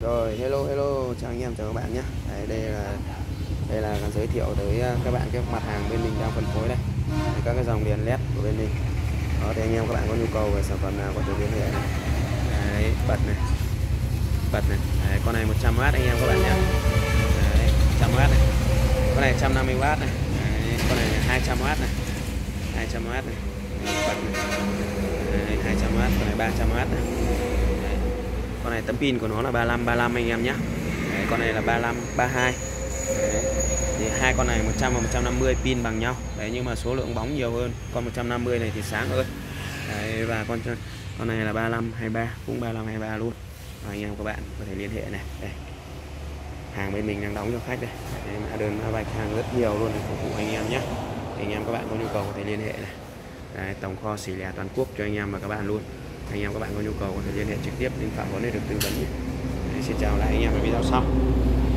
Rồi, hello hello, chào anh em, chào các bạn nhé. Đây là giới thiệu tới các bạn cái mặt hàng bên mình đang phân phối đây. Các cái dòng đèn led của bên mình. Đó thì anh em các bạn có nhu cầu về sản phẩm nào có thể liên hệ này. Đấy, bật này. Đấy, con này 100W anh em các bạn nhé. Đấy, 100W này. Con này 150W này. Đấy, con này 200W này. 200W này. Đấy, bật này. Đấy, 200W, con này 300W này. Con này tấm pin của nó là 35 anh em nhé. Đấy, con này là 35 32. Đấy. Thì hai con này 100 và 150 pin bằng nhau. Đấy, nhưng mà số lượng bóng nhiều hơn. Con 150 này thì sáng hơn. Đấy, và con này là 35 23, cũng 35 23 luôn. Và anh em các bạn có thể liên hệ này. Đây. Hàng bên mình đang đóng cho khách đây. Đấy, mã đơn mã vạch hàng rất nhiều luôn để phục vụ anh em nhé. Thì anh em các bạn có nhu cầu có thể liên hệ này. Đấy, tổng kho xỉ lẻ toàn quốc cho anh em và các bạn luôn. Anh em các bạn có nhu cầu có thể liên hệ trực tiếp đến Phạm Huấn để được tư vấn nhé. Đấy, xin chào lại anh em ở video sau.